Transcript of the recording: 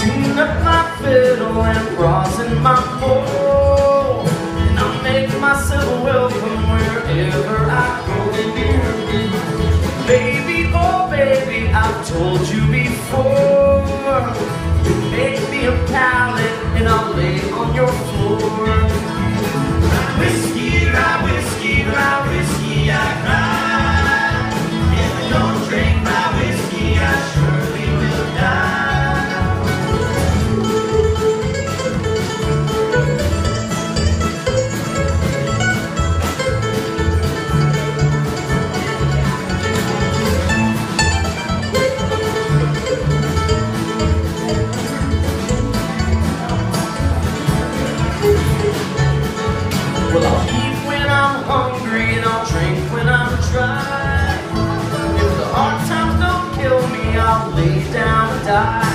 tune up my fiddle and rosin my bowl, and I'll make myself welcome wherever I go. Baby, oh baby, I've told you before, you make me a pallet and I'll lay on your floor. Rye whiskey, rye whiskey, rye whiskey, I cry. If I don't drink rye whiskey, I surely will die. Well, I'll eat when I'm hungry and I'll drink when I'm dry. If the hard times don't kill me, I'll lay down and die.